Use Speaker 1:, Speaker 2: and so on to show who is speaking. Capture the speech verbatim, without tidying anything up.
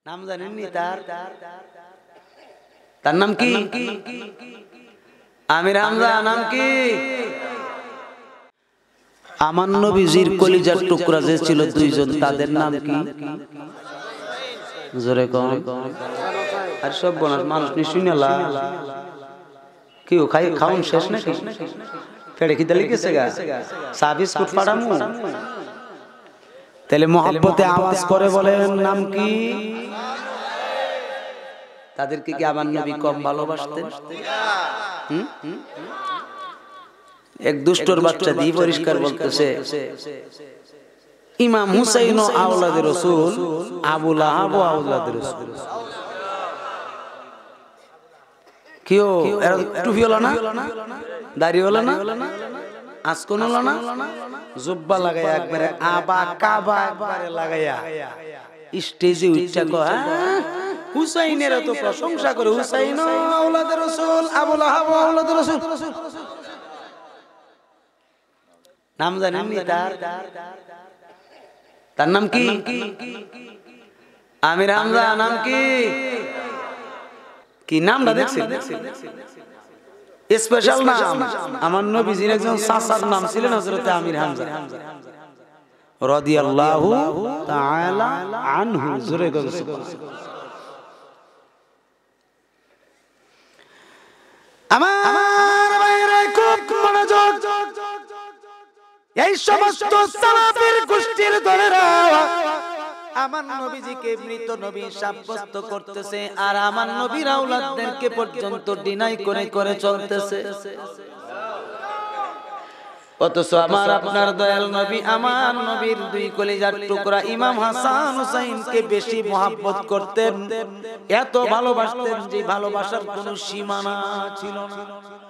Speaker 1: নাম জানেননি তার? তার নাম কি? আমির হামজা। নাম কি? আমার নবীজির কলিজার টুকরা যে ছিল দুইজন, তাদের নাম কি? জোরে কোন? আর সব বনাস মানুষ নি শুনেলা কি খাই খাউন শেষ নাকি? ফেড়ে কি দলি গেছে গা চা বিস্কুট পাড়ামু? তাহলে মহব্বতে আওয়াজ করে বলেন নাম কি? তাদেরকে কি আমার নবী কম ভালোবাসতেন? হুম? এক দুষ্টর বাচ্চা দিয়ে পরিষ্কার বলতেছে, ইমাম হুসাইন ও আওলাদে রাসূল, আবু লাহাব ও আওলাদে রাসূল। কিও এর টুপি হলো না, দাড়ি হলো না, আসকন হলো না, জুব্বা লাগায়া একবারে আবা কাবা একবারে লাগায়া স্টেজে উঠা কয় হুসাইনের এত প্রশংসা করে, হুসাইন ও আওলাদে রাসূল, আবু লাহাব ও আওলাদে রাসূল। নাম জানেননি তার? তার নাম কি? আমির হামজা। নাম কি? কি নামটা দেখছেন? স্পেশাল নাম। আমার নবীজির একজন চাচার নাম ছিলেন হযরত আমির হামজা রাদিয়াল্লাহু তাআলা আনহু। জোরে করে আমার ভাইরা খুব মনোযোগ। এই সমস্ত সালাফের গোষ্ঠীর দলেরা আমার নবীজিকে মৃত নবী সাব্যস্ত করতেছে, আর আমার নবীর আওলাদদেরকে পর্যন্ত ডিনাই করে করে চলতেছে। অথচ আমার আপনার দয়াল নবী আমার নবীর দুই কলিজার টুকরা ইমাম হাসান হুসাইনকে বেশি মহব্বত করতেন, এত ভালোবাসতেন যে ভালোবাসার কোনো সীমানা ছিল না।